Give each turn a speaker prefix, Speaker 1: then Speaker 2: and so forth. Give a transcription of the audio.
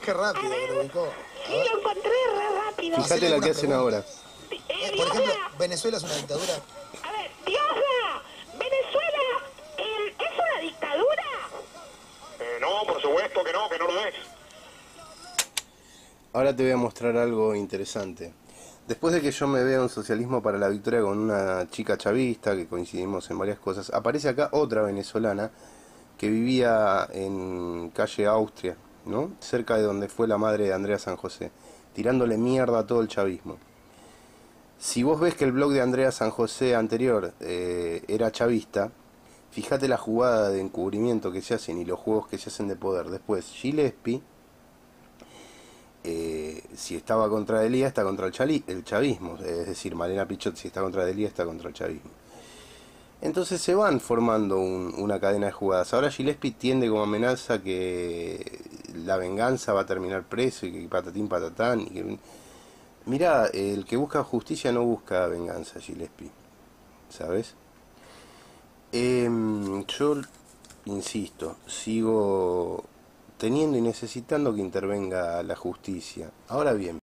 Speaker 1: Qué rápido que lo ubicó. A
Speaker 2: Sí,
Speaker 1: ver,
Speaker 2: lo encontré re rápido.
Speaker 1: hacele
Speaker 3: Fíjate la que
Speaker 1: alguna
Speaker 3: hacen
Speaker 1: pregunta.
Speaker 3: ahora.
Speaker 1: Por ejemplo,
Speaker 2: Diosa,
Speaker 1: ¿Venezuela es una dictadura?
Speaker 2: a ver, Diosa, Venezuela, ¿es una dictadura?
Speaker 4: No, por supuesto que no lo es.
Speaker 3: Ahora te voy a mostrar algo interesante. Después de que yo me vea un socialismo para la victoria con una chica chavista, que coincidimos en varias cosas, aparece acá otra venezolana que vivía en calle Austria, ¿no? Cerca de donde fue la madre de Andrea San José, tirándole mierda a todo el chavismo. Si vos ves que el blog de Andrea San José anterior era chavista, fíjate la jugada de encubrimiento que se hacen y los juegos que se hacen de poder. Después, Gillespie, si estaba contra Delía, está contra el chavismo. Es decir, Malena Pichot, si está contra Delía, está contra el chavismo. Entonces se van formando una cadena de jugadas. Ahora Gillespie tiende como amenaza que la venganza va a terminar preso y que patatín patatán. Y que... Mirá, el que busca justicia no busca venganza, Gillespie. ¿Sabes? Yo, insisto, sigo teniendo y necesitando que intervenga la justicia. Ahora bien,